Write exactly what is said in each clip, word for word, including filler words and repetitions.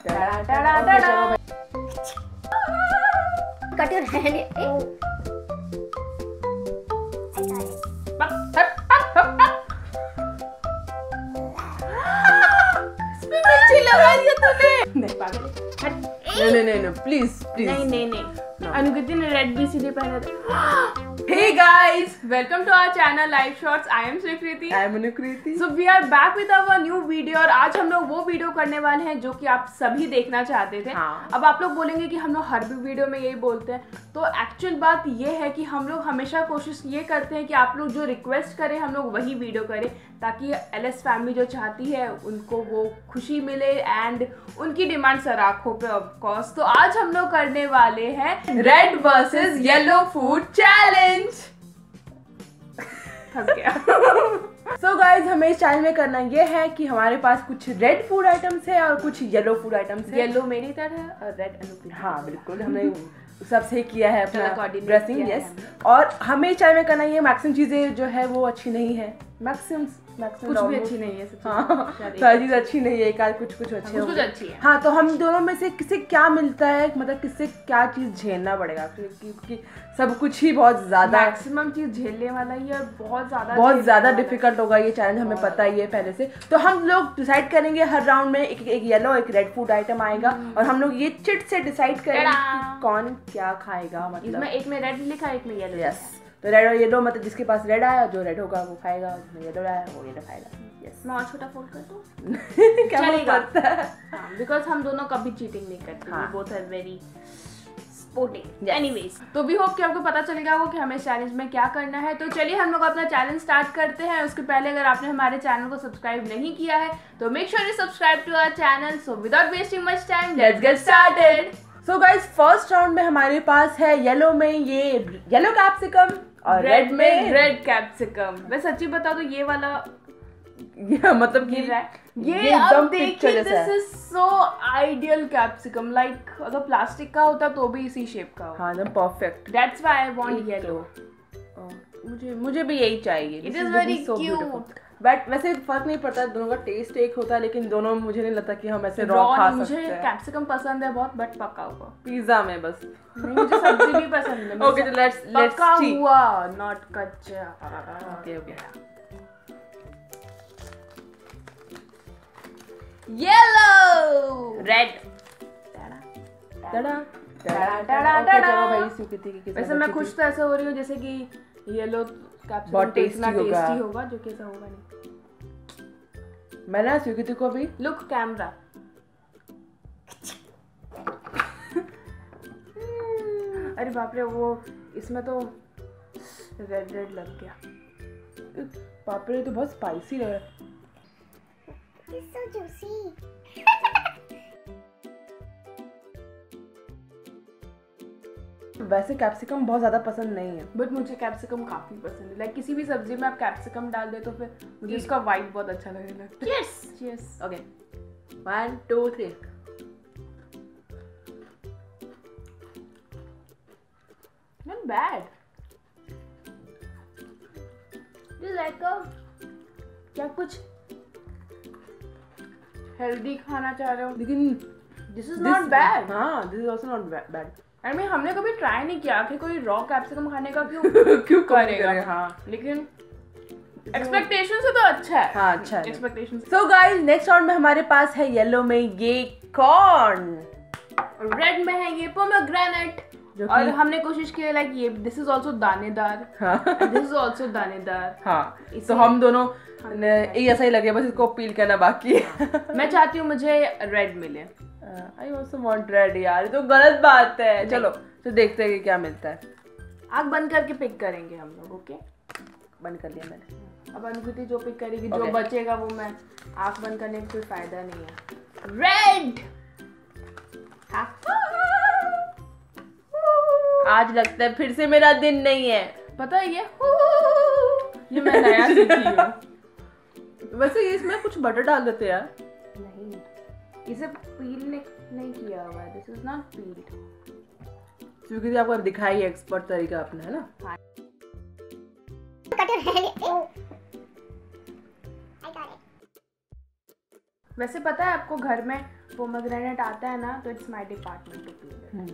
नहीं नहीं नहीं प्लीज प्लीज नहीं नहीं नहीं अनुकृति ने रेड भी सीधे पहना था। Hey guys, welcome to our channel lifeshots. I am Swikriti. I am Anukriti. So we are back with our new video और आज हम लोग वो वीडियो करने वाले हैं जो कि आप सभी देखना चाहते थे। हाँ। अब आप लोग बोलेंगे कि हम लोग हर भी वीडियो में यही बोलते हैं, तो एक्चुअल बात ये है कि हम लोग हमेशा कोशिश ये करते हैं कि आप लोग जो रिक्वेस्ट करें हम लोग वही वीडियो करें, ताकि एल एस फैमिली जो चाहती है उनको वो खुशी मिले एंड उनकी डिमांड सर आँखों पे ऑफ कोर्स। तो आज हम लोग करने वाले हैं red versus yellow food challenge. फंस गया। सो गाइज हमें इस चैनल में करना ये है कि हमारे पास कुछ रेड फूड आइटम्स है और कुछ येलो फूड आइटम्स है। येलो मेरी तरह है और रेड अनुकृति। हाँ बिल्कुल, हमने सबसे किया है अपना ड्रेसिंग। Yes, yes. और हमें इस चैनल में करना ये मैक्सिमम चीजें जो है वो अच्छी नहीं है, मैक्सिमम कुछ भी अच्छी नहीं है। हाँ, सारी चीज अच्छी नहीं है, एक आध कुछ कुछ अच्छे कुछ अच्छी है। हाँ, तो हम दोनों में से किसे क्या मिलता है, मतलब किससे क्या चीज झेलना पड़ेगा, क्योंकि सब कुछ ही बहुत ज्यादा मैक्सिमम चीज झेलने वाला ही है, बहुत ज्यादा बहुत ज्यादा डिफिकल्ट होगा ये चैलेंज, हमें पता ही है पहले से। तो हम लोग डिसाइड करेंगे हर राउंड में एक एक येलो एक रेड फूड आइटम आएगा और हम लोग ये चिट से डिसाइड करेंगे कि कौन क्या खाएगा। मतलब इसमें एक में रेड लिखा है, एक में येलो। यस, तो रेड और येलो मतलब जिसके पास रेड आया जो रेड होगा वो खाएगा, जिसमें येलो आया वो येलो खाएगा। यस, मैं और छोटा फोल्ड कर दूं? क्या करता है? हाँ, बिकॉज हम दोनों कभी चीटिंग नहीं करते। हाँ. Both are very sporting. Anyways, तो भी होप कि आपको पता चलेगा वो कि हमें चैलेंज में क्या करना है। तो चलिए हम लोग अपना चैलेंज स्टार्ट करते हैं। उसके पहले अगर आपने हमारे चैनल को सब्सक्राइब नहीं किया है तो make sure you subscribe to our channel. So without wasting much time let's get started. So guys, first round में हमारे पास है येलो में ये येलो कैप्सिकम और रेड में रेड कैप्सिकम। मैं सच्ची बता दूं ये वाला ये मतलब कि ये, ये अब देखिए, this is so ideal capsicum. Like अगर प्लास्टिक का होता तो भी इसी शेप का होता। हाँ, एकदम perfect. That's why I want yellow. मुझे मुझे भी यही चाहिए। It is very cute. But वैसे फर्क नहीं पड़ता, दोनों का टेस्ट एक होता है, लेकिन दोनों मुझे नहीं लगता कि हम ऐसे रॉ खा सकते हैं। मुझे कैप्सिकम पसंद है बहुत, बट पका हुआ पिज्जा में बस। नहीं, मुझे सब्जी भी पसंद है। ओके, तो लेट्स लेट्स पका हुआ, नॉट कच्चा। Okay okay. येलो रेड टड़ा टड़ा टड़ा टड़ा। भाई स्वीकृति की किस्मत। वैसे मैं खुश तो ऐसे हो रही हूँ जैसे कि येलो कैप्सिकम बहुत टेस्टी होगा। टेस्टी होगा, जो कि ऐसा होगा नहीं। मैं ना स्वीकृति को भी लुक कैमरा। अरे बाप रे, वो इसमें तो रेड रेड लग गया। बाप रे, तो बहुत स्पाइसी लग रहा है। It's so juicy. वैसे कैप्सिकम बहुत ज्यादा पसंद नहीं है, बट मुझे कैप्सिकम काफी पसंद है। लाइक किसी भी सब्जी में आप कैप्सिकम डाल दे तो फिर मुझे उसका वाइब बहुत अच्छा लगने लगता है। Yes yes. Okay, one two three. Not bad. You like a क्या कुछ हेल्दी खाना चाह रहे हो, लेकिन दिस इज नॉट बैड। हाँ, this is also not bad. I mean हमने कभी ट्राई नहीं किया कि कोई रॉ कैप्सिकम खाने का क्यों क्यों करेगा। हाँ, लेकिन एक्सपेक्टेशन से तो अच्छा है। हाँ, अच्छा है expectation. So guys, next round में हमारे पास है येलो में ये कॉर्न और रेड में है ये पोमेग्रेनेट। और हमने कोशिश की लाइक ये दिस इज आल्सो दानेदार। दिस इज आल्सो दानेदार। हाँ, तो हम दोनों ये ऐसा ही लगे, बस इसको पील करना बाकी है। मैं चाहती हूँ मुझे रेड मिले। I also want red. यार, तो गलत बात है। चलो तो देखते हैं कि क्या मिलता है। आँख बंद करके पिक करेंगे हम लोग। ओके, बंद कर लिया मैंने। अब अनुकृति जो पिक करेगी, okay. जो बचेगा वो मैं। आँख बंद करने का कोई फायदा नहीं है। रेड। आज लगता है फिर से मेरा दिन नहीं है। पता है ये ये मैं नया सीखी हूँ। वैसे ये इसमें कुछ बटर डाल देते यार। नहीं, इसे पील ने, नहीं किया हुआ है। This is not peeled. Swikriti आपको दिखाई एक्सपर्ट तरीका अपना, है ना? हाँ। वैसे पता है आपको घर में पोमेग्रेनेट आता है ना तो it's my department to clean.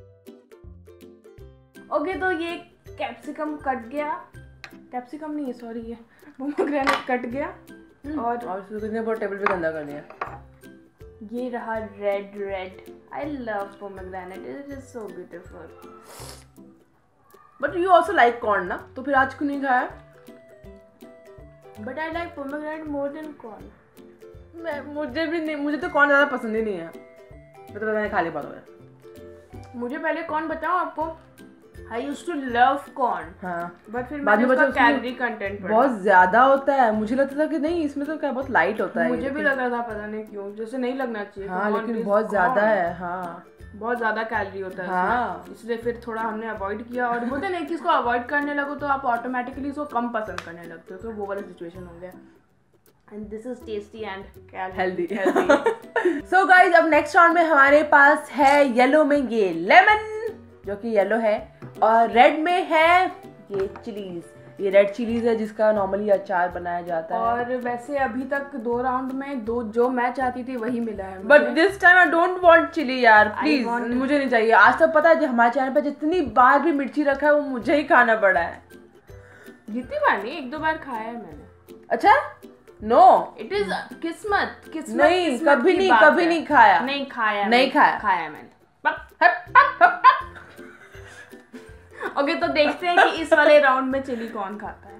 Okay तो ये कैप्सिकम कट गया, कैप्सिकम नहीं है सॉरी, ये पोमेग्रेनेट कट गया और और सुकृति ने टेबल पे गंदा कर दिया। ये रहा red red. I love pomegranate, it is so beautiful. But you also like corn ना, तो फिर आज क्यों नहीं खाया? But I like pomegranate more than corn. मैं मुझे भी नहीं, मुझे तो कॉर्न ज़्यादा पसंद ही नहीं है। मैं तो मैंने खा ली बात हो। मुझे पहले कॉर्न बताओ आपको, I used to love corn. हाँ बट फिर बाद में मैंने उसका बचा उसमें कैलोरी कंटेंट पढ़ा। बहुत ज्यादा होता है। मुझे लगता था कि नहीं इसमें तो क्या बहुत लाइट होता है। मुझे भी लग रहा था, पता नहीं क्यों, जैसे नहीं लगना चाहिए। हाँ Come on, लेकिन please, बहुत ज्यादा corn। है। हाँ बहुत ज्यादा कैलोरी होता है हाँ। इसमें। इसलिए फिर थोड़ा हमने अवॉइड किया। और बोलते नहीं कि इसको अवॉइड करने लगो तो आप ऑटोमेटिकली इसको कम पसंद करने लगते हो, तो वो वाला सिचुएशन हो गया। And this is tasty and healthy healthy. So guys अब नेक्स्ट राउंड में हमारे पास है येलो में ये लेमन जो कि येलो है, और रेड में है ये चिलीज। ये रेड चिलीज है जिसका नॉर्मली अचार बनाया जाता है। और वैसे अभी तक दो राउंड में दो जो मैं चाहती थी वही मिला है। But this time I don't want chilli यार, प्लीज want... मुझे नहीं चाहिए। आज तक पता है हमारे चैनल पे जितनी बार भी मिर्ची रखा है वो मुझे ही खाना पड़ा है। जितनी बार नहीं, एक दो बार खाया है मैंने। अच्छा नो इट इज किस्मत किस्मत नहीं, किस्मत कभी की नहीं बात कभी है। नहीं खाया। नहीं खाया नहीं मैंने, खाया खाया मैंने। हट, हट, हट, हट। ओके तो देखते हैं कि इस वाले राउंड में चिली कौन खाता है।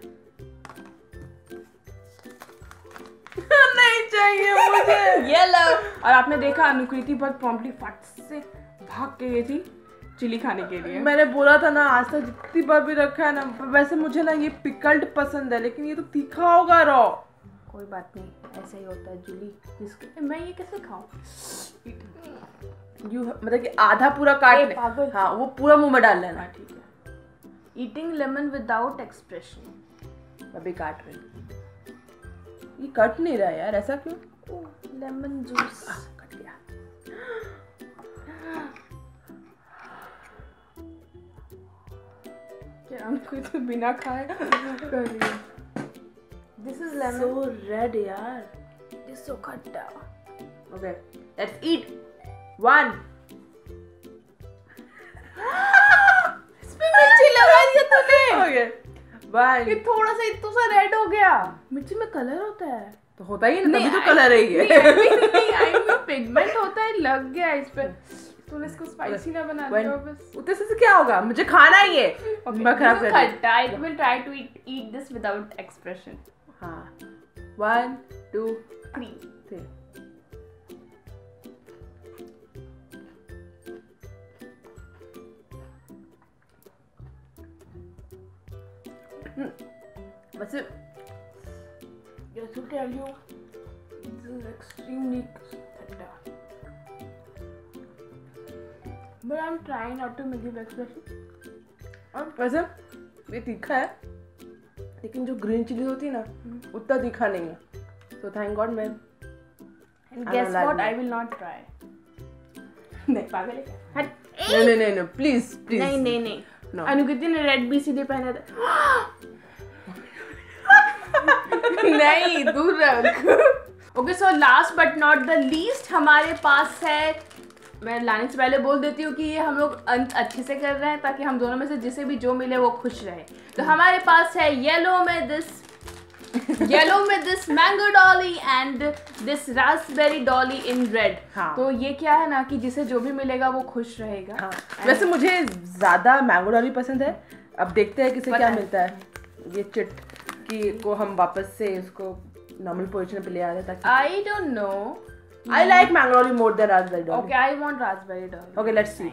नहीं चाहिए मुझे ये लो। और आपने देखा अनुकृति बहुत प्रॉम्प्टली फट से भाग के गई थी चिली खाने के लिए। मैंने बोला था ना आज तक जितनी बार भी रखा है ना, वैसे मुझे ना ये पिकल्ड पसंद है लेकिन ये तो तीखा होगा रॉ। कोई बात नहीं, ऐसा ही होता है जुली। जिसके मैं ये कैसे खाऊं? यू मतलब कि आधा पूरा काट ले। पागल। हाँ वो पूरा मुंह में डाल लेना। हाँ ठीक है। Eating lemon without expression. अभी काट रही, ये कट नहीं रहा यार, ऐसा क्यों? लेमन जूस कट गया। क्या हमको तो बिना खाए कर रही है। This is lemon so red यार, दिस सो खट्टा। Okay let's eat one. इसमें मिर्ची लगा दिया तूने। Okay one. ये थोड़ा सा इतना सा रेड हो गया। मिर्ची में कलर होता है तो होता ही ना, तभी तो I- कलर है ये। नहीं आई मीन पिगमेंट होता है, लग गया इस पे। तूने इसको स्पाइसी ना बना दिया बस। उतने से क्या होगा, मुझे खाना ही है। मैं खराब कर रही हूँ। खट्टा। I will try to eat eat this without expression. हाँ वन टू थ्री। थ्री। वैसे Just to tell you, this is extremely खट्टा. But I'm trying not to make it expression. और वैसे ये तीखा है लेकिन जो ग्रीन चिली होती है ना उतना तीखा नहीं है, तो थैंक गॉड मैं। And I guess don't like what? it. I will not try. नहीं पागल है क्या? हट. नहीं नहीं नहीं नहीं प्लीज प्लीज नहीं नहीं नहीं. No. अनुकृति ने रेड बी सी डी पहना था. नहीं दूर रख. Okay so last but not the least हमारे पास है, मैं लाने से पहले बोल देती हूँ कि ये हम लोग अंत अच्छे से कर रहे हैं ताकि हम दोनों में से जिसे भी जो मिले वो खुश रहे. तो हमारे पास है येलो में दिस येलो में this mango dolly and this raspberry dolly in red. हाँ. तो ये क्या है ना कि जिसे जो भी मिलेगा वो खुश रहेगा. हाँ. वैसे मुझे ज्यादा मैंगो डॉली पसंद है. अब देखते हैं किसे क्या मिलता है. ये चिट की को हम वापस से इसको नॉर्मल पोजीशन पे ले आ रहे ताकि I don't know. I like mango dolly more than raspberry dolly. Okay, I want raspberry dolly. Okay, let's see.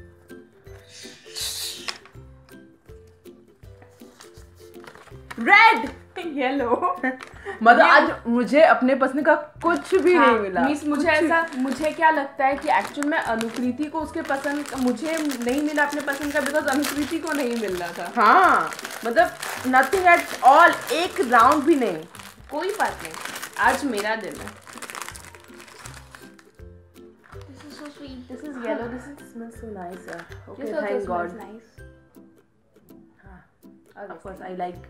Red, yellow. मतलब आज मुझे अपने पसंद का कुछ भी हाँ, नहीं मिला. मीस मुझे ऐसा मुझे क्या लगता है कि एक्चुअल में अनुकृति को उसके पसंद मुझे नहीं मिला अपने पसंद का बिकॉज अनुकृति को नहीं मिल रहा था. हाँ मतलब nothing at all, एक राउंड भी नहीं. कोई बात नहीं, आज मेरा दिन है. This is so sweet. This is yellow. This is Smells so nice. Uh, okay, this also thank smells God. nice. हाँ, of course I like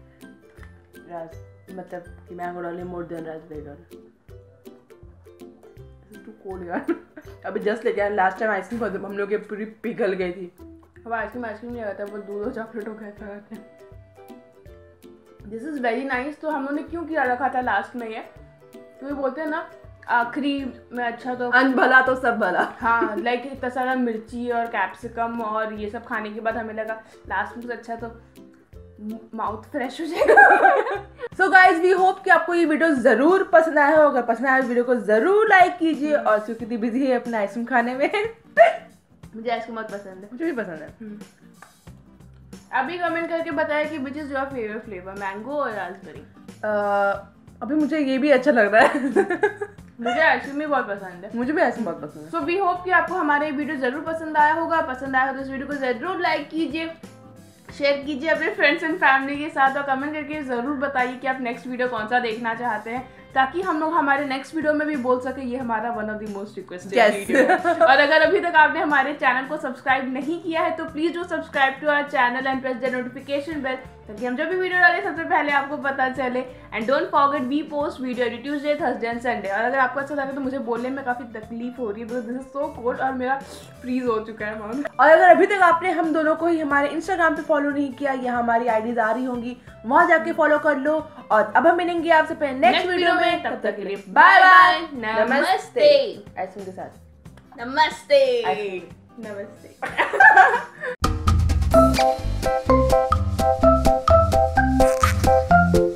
ras मतलब कि mango dolly more than raspberry dolly. This is too cold यार। अभी just लेके आया, last time ice cream हम लोग के पूरी पिघल गई थी। अब आइसक्रीम आइसक्रीम नहीं आता, वो दूध और चॉकलेट हो गया था। This is very nice. तो हम लोगों ने क्यों किया रखा था लास्ट में ये, क्योंकि बोलते हैं ना आखिरी में अच्छा तो अन भला तो सब भला। हाँ, लाइक इतना सारा मिर्ची और कैप्सिकम और ये सब खाने के बाद हमें लगा लास्ट में कुछ अच्छा तो माउथ फ्रेश हो जाएगा। सो गाइज वी होप कि आपको ये वीडियो जरूर पसंद आया हो। अगर पसंद आया वीडियो को जरूर लाइक कीजिए। और स्वीकृति बिजी है अपना आइसक्रीम खाने में। मुझे आइसक्रीम बहुत पसंद है। मुझे भी पसंद है। अभी कमेंट करके बताया कि which is your favourite flavour, mango और रास्पबेरी। अभी मुझे ये भी अच्छा लग रहा है। मुझे आइसक्रीम भी बहुत पसंद है। मुझे भी आइसक्रीम बहुत पसंद है। सो वी होप कि आपको हमारे वीडियो जरूर पसंद आया होगा। पसंद आया हो तो इस वीडियो को जरूर लाइक कीजिए, शेयर कीजिए अपने फ्रेंड्स एंड फैमिली के साथ और कमेंट करके ज़रूर बताइए कि आप नेक्स्ट वीडियो कौन सा देखना चाहते हैं, ताकि हम लोग हमारे नेक्स्ट वीडियो में भी बोल सके ये हमारा one of the most requested video. और अगर अभी तक आपने हमारे चैनल को सब्सक्राइब नहीं किया है तो please do subscribe to our channel and press the notification bell, ताकि हम जब भी वीडियो डालें सबसे पहले आपको पता चले। And don't forget we post video every Tuesday, Thursday and Sunday. और अगर आपको अच्छा लगे तो मुझे बोलने में काफ़ी तकलीफ हो रही है, because this is so cold और मेरा फ्रीज हो चुका है माउथ। और अगर अभी तक आपने हम दोनों को ही हमारे इंस्टाग्राम पे फॉलो नहीं किया, यहाँ हमारी आईडीज आ रही होंगी, वहां जाके फॉलो कर लो। और अब हम मिलेंगे आपसे नेक्स्ट वीडियो में, तब तक के लिए बाय बाय, नमस्ते। आइसक्रीम के साथ नमस्ते आइसक्रीम। नमस्ते।